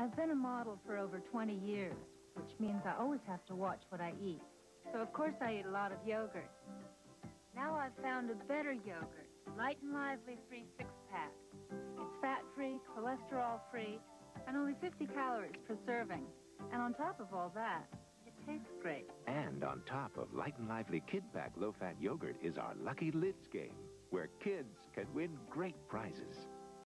I've been a model for over 20 years, which means I always have to watch what I eat. So of course I eat a lot of yogurt. Now I've found a better yogurt, Light and Lively 3 6-pack. It's fat-free, cholesterol-free, and only 50 calories per serving. And on top of all that, it tastes great. And on top of Light and Lively Kid Pack low-fat yogurt is our Lucky Lids game, where kids can win great prizes.